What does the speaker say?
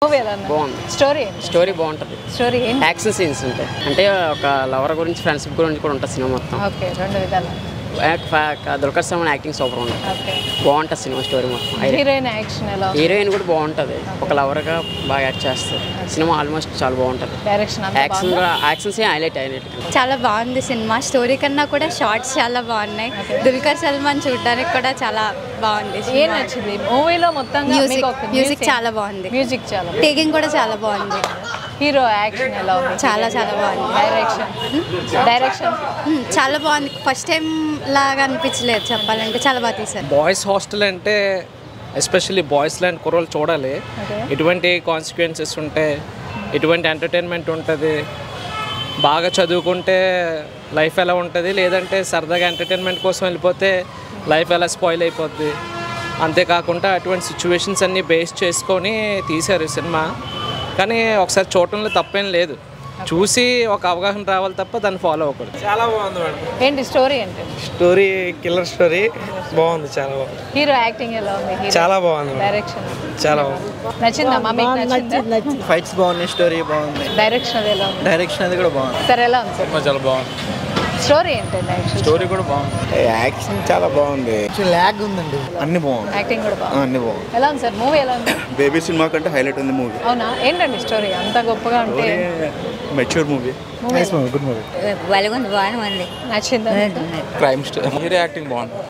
Movie ఎలా ఉంది? బాగుంది. స్టోరీ బాగుంటుంది. స్టోరీ యాక్షన్ సీన్స్ ఉంటాయి. అంటే ఒక లవర్ గురించి ఫ్రెండ్షిప్ గురించి కూడా ఉంటుంది సినిమా మొత్తం. ఓకే, రెండు విధాలు. దుల్కర్ సల్మాన్ యాక్టింగ్ సూపర్ ఉంటుంది. బాగుంటుంది సినిమా స్టోరీ మొత్తం. హీరోయిన్ యాక్షన్ ఎలా? హీరోయిన్ కూడా బాగుంటుంది. ఒక లవర్గా బాగా యాక్ట్ చేస్తారు. సినిమా ఆల్మోస్ట్ చాలా బాగుంటుంది. Action highlight. చాలా బాగుంది సినిమా. స్టోరీ కన్నా కూడా షార్ట్స్ చాలా బాగున్నాయి. దుల్కర్ సల్మాన్ చూడడానికి కూడా చాలా బాగుంది. ఏం నచ్చింది మూవీలో? మొత్తం మ్యూజిక్ చాలా బాగుంది. టేకింగ్ కూడా చాలా బాగుంది. హీరో యాక్షన్ ఎలా ఉంది? చాలా బాగుంది. డైరెక్షన్ చాలా బాగుంది. ఫస్ట్ టైం లాగా అనిపించలేదు చెప్పాలంటే. చాలా బాగా తీశారు. బాయ్స్ హాస్టల్ అంటే ఎస్పెషల్లీ బాయ్స్ లాంటి కుర్రోళ్ళు చూడాలి. ఎటువంటి కాన్సిక్వెన్సెస్ ఉంటాయి, ఎటువంటి ఎంటర్టైన్మెంట్ ఉంటుంది, బాగా చదువుకుంటే లైఫ్ ఎలా ఉంటుంది, లేదంటే సరదాగా ఎంటర్టైన్మెంట్ కోసం వెళ్ళిపోతే లైఫ్ ఎలా స్పాయిల్ అయిపోద్ది. అంతేకాకుండా అటువంటి సిచ్యువేషన్స్ అన్నీ బేస్ చేసుకొని తీశారు సినిమా. కానీ ఒకసారి చూడటంలో తప్పేం లేదు. చూసి ఒక అవగాహన రావాలి తప్ప దాన్ని ఫాలో అవ్వకూడదు. చాలా బాగుంది మేడం. ఏంటి స్టోరీ? అంటే స్టోరీ కిల్లర్ స్టోరీ బాగుంది. చాలా బాగుంది. హీరో యాక్టింగ్ ఎలా ఉంది? చాలా బాగుంది. డైరెక్షన్ చాలా బాగుంది. నచ్చిందమ్మా మీకు? నచ్చిందా? ఫైట్స్ బాగున్నాయి, స్టోరీ బాగుంది. డైరెక్షన్ అది ఎలా ఉంది? డైరెక్షన్ అది కూడా బాగుంది. సార్ ఎలా ఉంది సార్? చాలా బాగుంది. స్టోరీ ఏంటండి? స్టోరీ కూడా బాగుంది. యాక్షన్ చాలా బాగుంది. లాగ్ ఉందండి. అన్ని బాగుంది. యాక్టింగ్ కూడా బాగుంది. అన్ని బాగుంది. ఎలా ఉంది సార్ మూవీ? ఎలా ఉంది? బేబీ సినిమా కంటే హైలైట్ ఉంది మూవీ. అవునా? ఏంటండి స్టోరీ అంత గొప్పగా ఉంటే? Mature movie. Good movie. బాగుంది. నచ్చిందా? Crime story. హీరో యాక్టింగ్ బాగుంది.